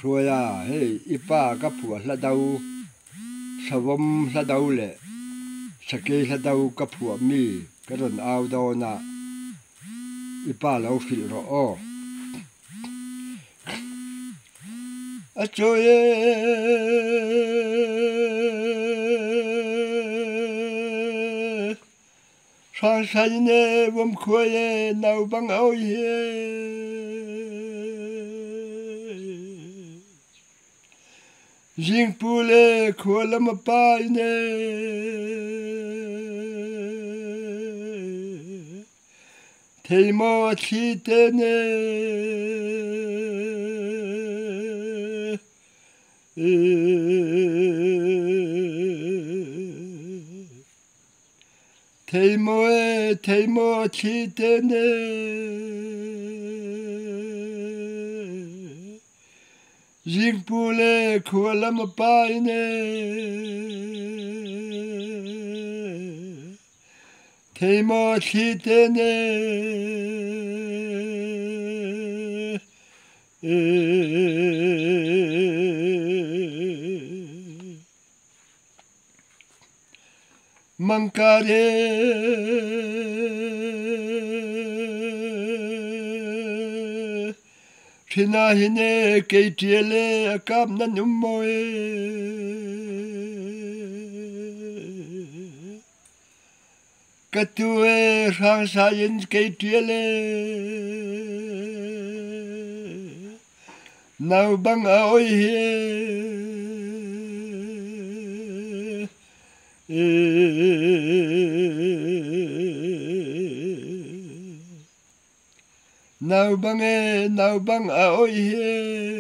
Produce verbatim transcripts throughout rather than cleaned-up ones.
Ruya hei ipa kapua la dau savom la dau le sake la dau kapua mi karon au dona ipa lau fil ro o achoye sang sayne vom khoye nau bang au ye Jing pule kola mapaine Teimo chitene Teimo e teimo chitene Jing pule kola mapaine Teimo chitene Mankare China hine keitiele akam na numoe Katue sang sayen keitiele Nau bang aoi he Nau bang e nau bang aoi he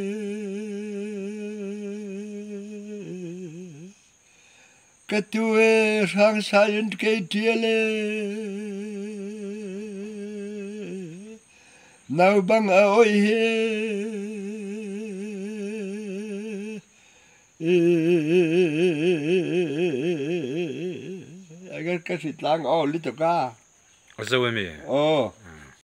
Katue sang sayen keitiele Nau bang aoi he Agar kasit lang oh lito ka Ozo emi. oh